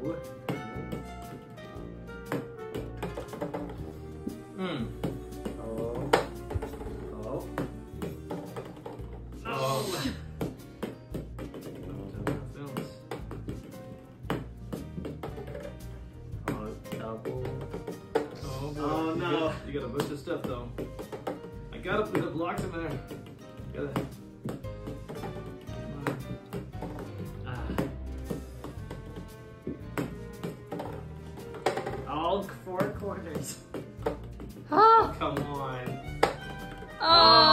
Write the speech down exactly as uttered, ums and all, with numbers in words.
Hmm. Oh. Oh. Oh. Oh, double. Oh boy. Oh, You no. got, you got a bunch of stuff though. I got to put the blocks in there. Gotta. All four corners. Oh. Come on. Oh.